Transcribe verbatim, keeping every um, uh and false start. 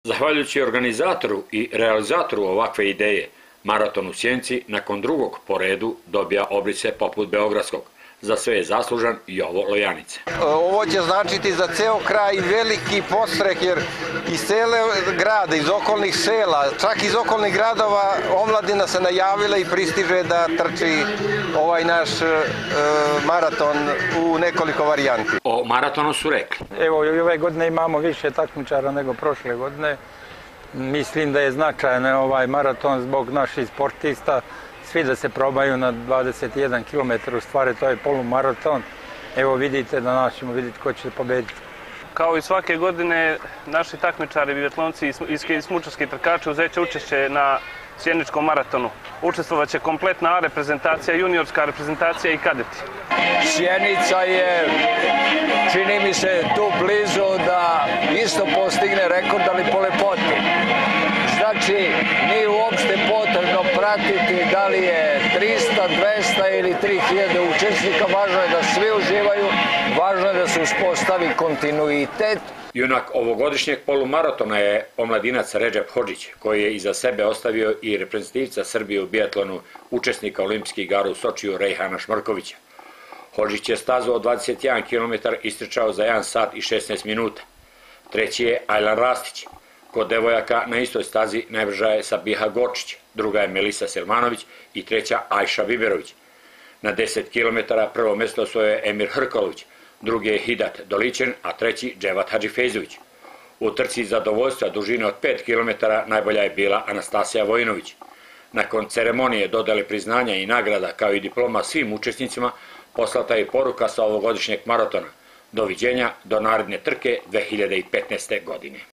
Zahvaljujući organizatoru i realizatoru ovakve ideje, maraton u Sjenici nakon drugog po redu dobija obrise poput beogradskog. Za sve je zaslužan Jovo Lojanice. Ovo će značiti za ceo kraj veliki podstrek, jer iz cele grada, iz okolnih sela, čak iz okolnih gradova omladina se najavila i pristiže da trči ovaj naš maraton u nekoliko varijanti. O maratonu su rekli: Evo, i ove godine imamo više takmičara nego prošle godine. Mislim da je značajan ovaj maraton zbog naših sportista. Svi da se probaju na dvadeset jedan kilometar, u stvari to je polumaraton. Evo vidite da nas ćemo vidjeti ko će pobediti. Kao i svake godine, naši takmičari, biatlonci i smučarski trkači uzeće učešće na sjeničkom maratonu. Učestvovaće kompletna A reprezentacija, juniorska reprezentacija i kadeti. Sjenica je, čini mi se, tu blizu da isto postigne rekord, ali po lepoti. Znači, nije uopšte potrebno pratiti da li je trista, dvesta ili tri hiljade učesnika. Važno je da svi uživaju, važno je da se uspostavi kontinuitet. Junak ovogodišnjeg polumaratona je omladinac Redžep Hodžić, koji je iza sebe ostavio i reprezentativca Srbije u biatlonu, učesnika olimpijskih igara u Sočiju Rejhana Šmrkovića. Hodžić je stazu od dvadeset jedan kilometar istrčao za jedan sat i šesnaest minuta. Treći je Ajlan Rastić. Kod devojaka na istoj stazi najbrža je Sabiha Gorčić, druga je Melisa Selmanović i treća Ajša Biberović. Na deset kilometara prvo mesto osvojio je Emir Hrkalović, drugi je Hidat Dolićen, a treći Dževat Hadžifejzović. U trci zadovoljstva dužine od pet kilometara najbolja je bila Anastasija Vojinović. Nakon ceremonije dodele priznanja i nagrada kao i diploma svim učesnicima, poslata je poruka sa ovogodišnjeg maratona: doviđenja do naredne trke dve hiljade petnaeste. godine.